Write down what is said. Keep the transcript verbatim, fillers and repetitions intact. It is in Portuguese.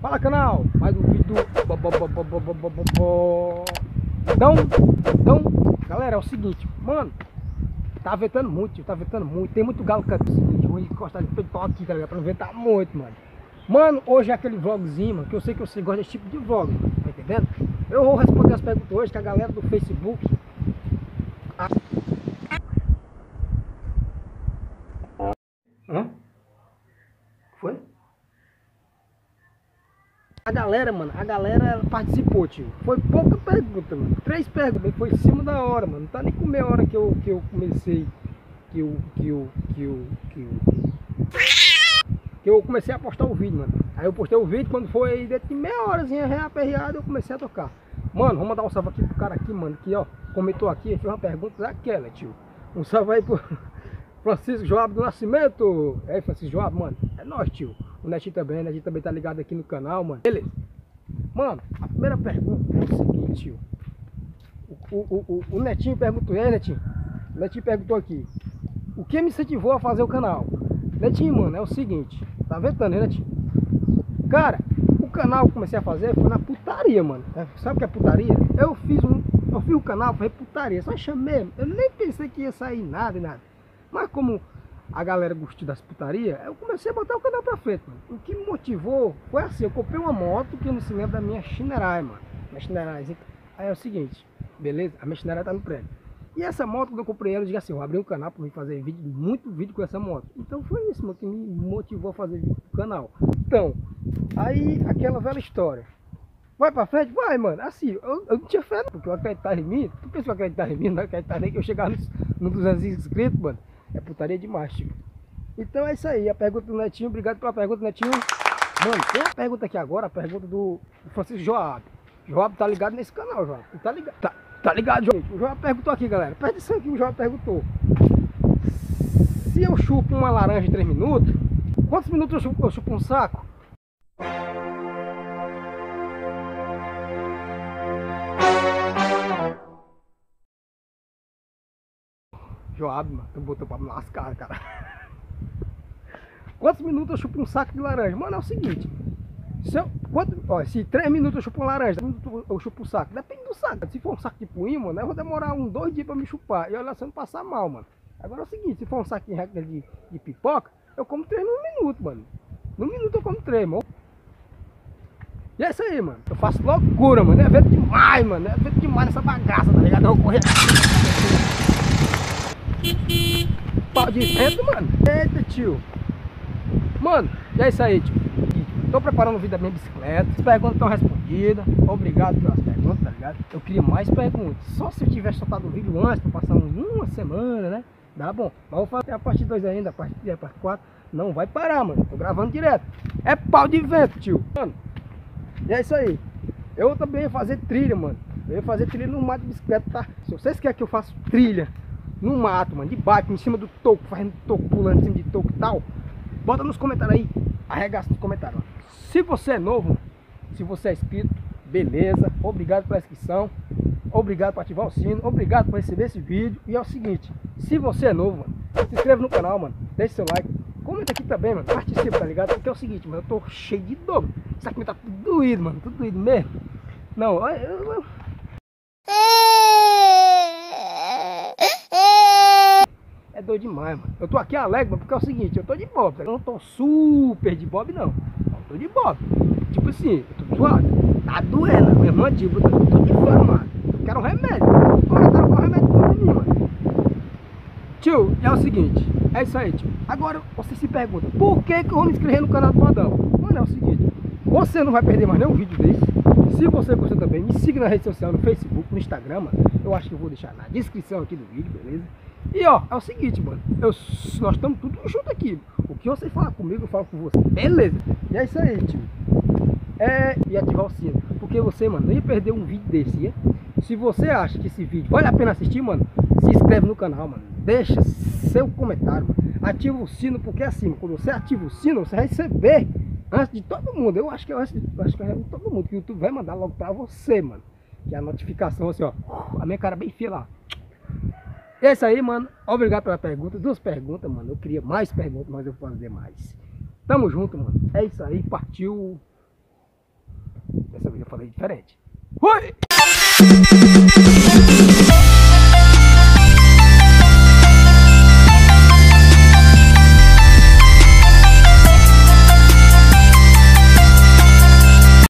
Fala, canal, mais um vídeo do... Então, então, galera, é o seguinte, mano, tá ventando muito, tio, tá ventando muito, tem muito galo cantando, eu vou encostar de peito aqui, tá ligado, pra não ventar muito, mano. Mano, hoje é aquele vlogzinho, mano, que eu sei que você gosta desse tipo de vlog, tá entendendo? Eu vou responder as perguntas hoje que a galera do Facebook... A... Hã? Foi? A galera, mano, a galera participou, tio. Foi pouca pergunta, mano. Três perguntas, foi em cima da hora, mano. Não tá nem com meia hora que eu, que eu comecei. Que eu, que eu, que eu, que eu, que eu comecei a postar o vídeo, mano. Aí eu postei o vídeo, quando foi dentro de meia horazinha reaperreada, eu comecei a tocar. Mano, vamos mandar um salve aqui pro cara aqui, mano, que ó, comentou aqui, fez uma pergunta daquela, tio. Um salve aí pro Francisco Joab do Nascimento. É, Francisco Joab, mano, é nóis, tio. O Netinho também, o Netinho também tá ligado aqui no canal, mano. Beleza. Mano, a primeira pergunta é o seguinte, tio. O, o, o, o Netinho perguntou, e aí, Netinho? O Netinho perguntou aqui: o que me incentivou a fazer o canal? Netinho, mano, é o seguinte. Tá ventando, né, Netinho? Cara, o canal que eu comecei a fazer foi na putaria, mano. Sabe o que é putaria? Eu fiz um. Eu fiz o canal, foi putaria. Só chamei. Eu nem pensei que ia sair nada e nada. Mas como a galera gostou das putarias, eu comecei a botar o canal pra frente, mano. O que me motivou foi assim, eu comprei uma moto que eu não se lembra da minha Shinerai, mano. Minha Shinerai. Aí é o seguinte, beleza? A minha Shinerai tá no prédio. E essa moto, quando eu comprei ela, eu disse assim, eu abri um canal pra mim fazer vídeo, muito vídeo com essa moto. Então foi isso, mano, que me motivou a fazer vídeo pro canal. Então, aí aquela velha história. Vai pra frente? Vai, mano. Assim, eu, eu não tinha fé, porque eu acreditava em mim. Tu pensa que eu acreditava em mim? Não acreditava nem que eu chegava nos, nos duzentos inscritos, mano. É putaria demais, tio. Então é isso aí, a pergunta do Netinho, obrigado pela pergunta, Netinho. Mano, tem a pergunta aqui agora, a pergunta do Francisco Joab. Joab tá ligado nesse canal, Joab. Tá ligado, tá, tá ligado, Joab. O Joab perguntou aqui, galera. Presta atenção aqui, o Joab perguntou: se eu chupo uma laranja em três minutos, quantos minutos eu chupo, eu chupo um saco? Joab, mano, tu botou pra me lascar, cara. Quantos minutos eu chupo um saco de laranja? Mano, é o seguinte. Se, eu, quanto, ó, se três minutos eu chupo uma laranja, eu chupo um saco. Depende do saco. Se for um saco de puinho, mano, eu vou demorar uns dois dias pra me chupar. E olha, se eu não passar mal, mano. Agora é o seguinte, se for um saquinho de, de pipoca, eu como três num minuto, mano. Num minuto eu como três, mano. E é isso aí, mano. Eu faço loucura, mano. É vento demais, mano. É vento demais nessa bagaça, tá ligado? Eu vou correr. Pau de vento, mano. Eita, tio. Mano, e é isso aí, tio. Tô preparando o vídeo da minha bicicleta. As perguntas estão respondidas. Obrigado pelas perguntas, tá ligado? Eu queria mais perguntas. Só se eu tivesse soltado o vídeo antes, pra passar uma semana, né? Dá bom. Mas vou fazer a parte dois ainda, a parte três, a parte quatro. Não vai parar, mano. Tô gravando direto. É pau de vento, tio. Mano, e é isso aí. Eu também ia fazer trilha, mano. Eu ia fazer trilha no mato de bicicleta, tá? Se vocês querem que eu faça trilha no mato, mano, de bike, em cima do toco, fazendo toco, pulando em cima de toco e tal, bota nos comentários aí, arregaça nos comentários. Se você é novo, se você é inscrito, beleza, obrigado pela inscrição, obrigado por ativar o sino, obrigado por receber esse vídeo. E é o seguinte, se você é novo, mano, se inscreve no canal, mano, deixa seu like, comenta aqui também, mano, participa, tá ligado? Porque é o seguinte, mano, eu tô cheio de dor, isso aqui tá tudo doído, mano, tudo doído mesmo. Não, eu... eu, eu... É doido demais, mano. Eu tô aqui alegre, mano, porque é o seguinte, eu tô de bob, tá? Eu não tô super de bob, não. Eu tô de bob. Tipo assim, eu tô suave. Tá doendo, minha mandíbula, eu tô inflamado. Eu quero um remédio. Comentaram qual remédio pra mim, mano. Tio, é o seguinte, é isso aí, tio. Agora você se pergunta, por que que eu vou me inscrever no canal do Modão? Mano, é o seguinte, você não vai perder mais nenhum vídeo desse. Se você gostou também, me siga na rede social, no Facebook, no Instagram, mano. Eu acho que eu vou deixar na descrição aqui do vídeo, beleza? E ó, é o seguinte, mano, eu, nós estamos tudo junto aqui. O que você fala comigo, eu falo com você. Beleza? E é isso aí, tio. É, e ativar o sino. Porque você, mano, não ia perder um vídeo desse, ia? Se você acha que esse vídeo vale a pena assistir, mano, se inscreve no canal, mano. Deixa seu comentário, mano. Ativa o sino, porque assim, quando você ativa o sino, você vai receber antes de todo mundo. Eu acho que eu acho, eu acho que é todo mundo que o YouTube vai mandar logo pra você, mano. Que é a notificação, assim, ó. A minha cara bem feia lá. É isso aí, mano. Obrigado pela pergunta. Duas perguntas, mano. Eu queria mais perguntas, mas eu vou fazer mais. Tamo junto, mano. É isso aí. Partiu. falei diferente. Fui!